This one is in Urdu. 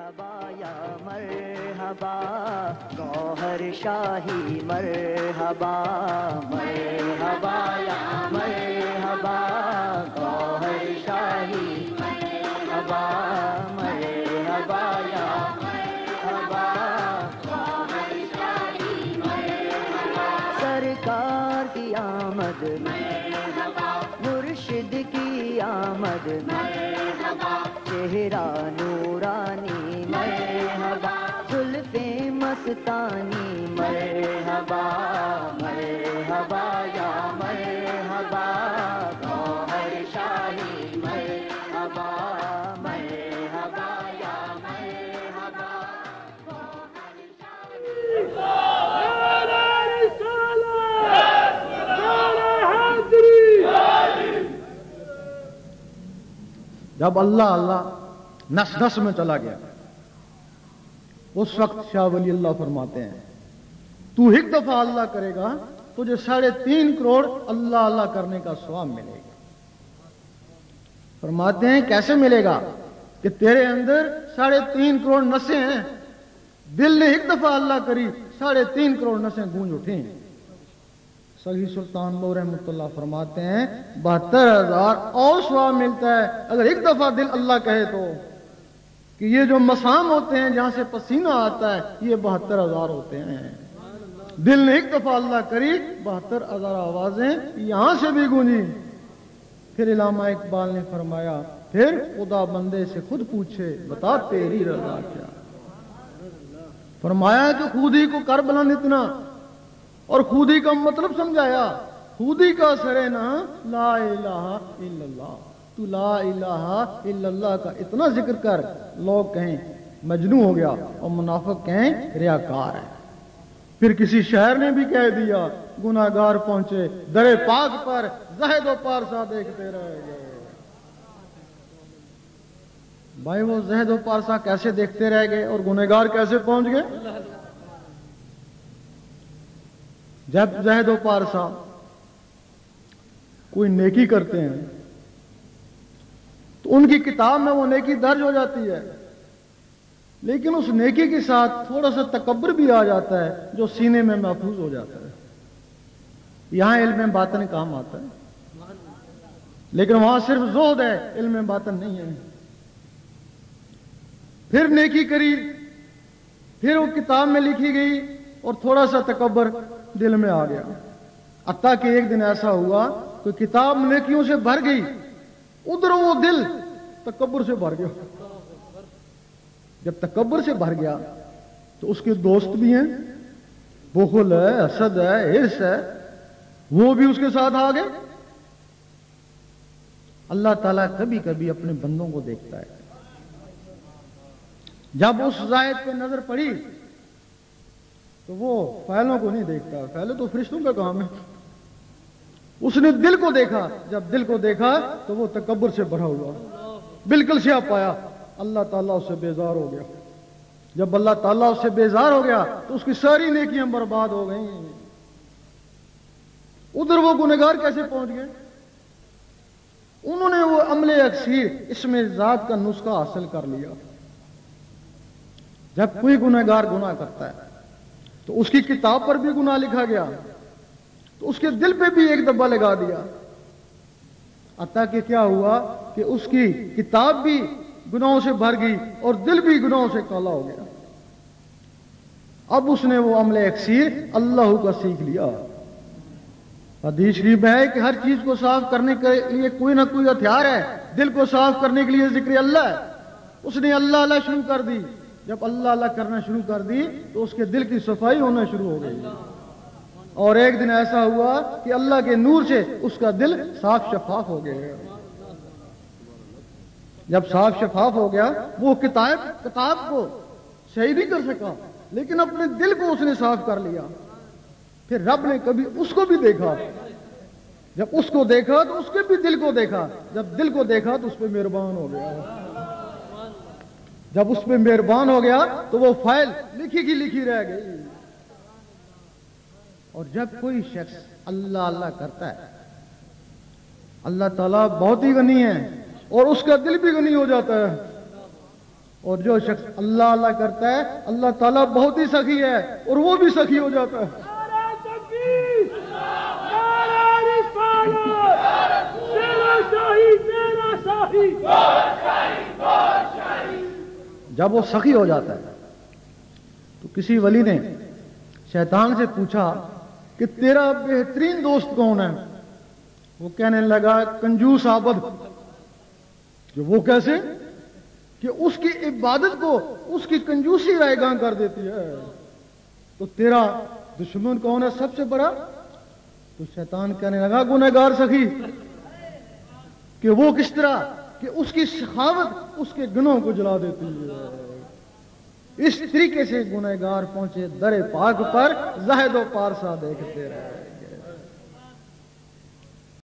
مرحبا یا مرحبا گوہر شاہی مرحبا مرحبا یا مرحبا گوہر شاہی مرحبا مرحبا یا مرحبا گوہر شاہی مرحبا سرکار کی آمد مرحبا مرشد کی آمد مرحبا چہرہ نورانی مرحبا زلفیں مستانی مرحبا مرحبا یا مرحبا گوہر شاہی مرحبا مرحبا یا مرحبا گوہر شاہی. جب اللہ اللہ نس نس میں چلا گیا اس وقت شاہ ولی اللہ فرماتے ہیں تو ایک دفعہ اللہ کرے گا تجھے 3.5 کروڑ اللہ اللہ کرنے کا ثواب ملے گا. فرماتے ہیں کیسے ملے گا کہ تیرے اندر 3.5 کروڑ نسیں ہیں, دل نے ایک دفعہ اللہ کری 3.5 کروڑ نسیں گونج اٹھیں. سلطی سلطان لو رحمۃ اللہ فرماتے ہیں 72,000 اور ثواب ملتا ہے اگر ایک دفعہ دل اللہ کہے تو, کہ یہ جو مسام ہوتے ہیں جہاں سے پسینہ آتا ہے یہ 72,000 ہوتے ہیں. دل نے ایک دفعہ اللہ کری 72,000 آوازیں یہاں سے بھی گونجی. پھر علامہ اقبال نے فرمایا پھر خدا بندے سے خود پوچھے بتا تیری رضا کیا. فرمایا کہ خودی کو کر بلند اتنا, اور خودی کا مطلب سمجھایا. خودی کا سرے نا لا الہ الا اللہ, تو لا الہ الا اللہ کا اتنا ذکر کر لوگ کہیں مجنون ہو گیا اور منافق کہیں ریاکار ہے. پھر کسی شہر نے بھی کہہ دیا گناہگار پہنچے در پاک پر زہد و پارسا دیکھتے رہ گئے. بھائی وہ زہد و پارسا کیسے دیکھتے رہ گئے اور گنہگار کیسے پہنچ گئے؟ جب زہد و پارسا کوئی نیکی کرتے ہیں تو ان کی کتاب میں وہ نیکی درج ہو جاتی ہے, لیکن اس نیکی کے ساتھ تھوڑا سا تکبر بھی آ جاتا ہے جو سینے میں محفوظ ہو جاتا ہے. یہاں علم باطن کام آتا ہے, لیکن وہاں صرف زہد ہے, علم باطن نہیں ہے. پھر نیکی کری, پھر وہ کتاب میں لکھی گئی اور تھوڑا سا تکبر دل میں آ گیا. حتیٰ کہ ایک دن ایسا ہوا کہ کتاب نیکیوں سے بھر گئی, ادھر وہ دل تکبر سے بھر گیا. جب تکبر سے بھر گیا تو اس کے دوست بھی ہیں, بخل ہے, حسد ہے, ہرس ہے, وہ بھی اس کے ساتھ آ گئے. اللہ تعالیٰ کبھی کبھی اپنے بندوں کو دیکھتا ہے. جب اس زائد پہ نظر پڑی تو وہ فعلوں کو نہیں دیکھتا, فعلیں تو فرشتوں کا کام ہے. اس نے دل کو دیکھا, جب دل کو دیکھا تو وہ تکبر سے بھرا ہوا بالکل سیاہ پایا. اللہ تعالیٰ اس سے بیزار ہو گیا. جب اللہ تعالیٰ اس سے بیزار ہو گیا تو اس کی ساری نیکیاں برباد ہو گئیں. ادھر وہ گنہگار کیسے پہنچ گئے؟ انہوں نے وہ عمل اکثیر اسم ذات کا نسخہ حاصل کر لیا. جب کوئی گنہگار گناہ کرتا ہے تو اس کی کتاب پر بھی گناہ لکھا گیا تو اس کے دل پہ بھی ایک دبا لگا دیا. حتیٰ کہ کیا ہوا کہ اس کی کتاب بھی گناہوں سے بھر گئی اور دل بھی گناہوں سے کالا ہو گیا. اب اس نے وہ عمل اکثیر اللہ کا سیکھ لیا. حدیث شریف ہے کہ ہر چیز کو صاف کرنے کے لیے کوئی نہ کوئی ہتھیار ہے. دل کو صاف کرنے کے لیے ذکر اللہ ہے. اس نے اللہ اللہ شروع کر دی. جب اللہ اللہ کرنا شروع کر دی تو اس کے دل کی صفائی ہونا شروع ہو گئی. اور ایک دن ایسا ہوا کہ اللہ کے نور سے اس کا دل صاف شفاف ہو گیا. جب صاف شفاف ہو گیا وہ کتاب کو صحیح نہیں کر سکا, لیکن اپنے دل کو اس نے صاف کر لیا. پھر رب نے کبھی اس کو بھی دیکھا, جب اس کو دیکھا تو اس کے بھی دل کو دیکھا. جب دل کو دیکھا تو اس پہ مہربان ہو گیا. جب اس پہ مہربان ہو گیا تو وہ فائل لکھی کی لکھی رہ گئی. اور جب کوئی شخص اللہ اللہ کرتا ہے اللہ تعالیٰ بہت ہی غنی ہے اور اس کا دل بھی غنی ہو جاتا ہے. اور جو شخص اللہ اللہ کرتا ہے اللہ تعالیٰ بہت ہی سخی ہے اور وہ بھی سخی ہو جاتا ہے. جب وہ سخی ہو جاتا ہے تو کسی ولی نے شیطان سے پوچھا کہ تیرا بہترین دوست کون ہے؟ وہ کہنے لگا کنجوس عابد. جو وہ کیسے؟ کہ اس کی عبادت کو اس کی کنجوسی رائے گاں کر دیتی ہے. تو تیرا دشمن کون ہے سب سے بڑا؟ تو شیطان کہنے لگا گنہگار سخی. کہ وہ کس طرح؟ کہ اس کی سخاوت اس کے گناہوں کو جلا دیتی ہے. اس طریقے سے گنہگار پہنچے در پاک پر زاہد و پارسا دیکھتے رہے.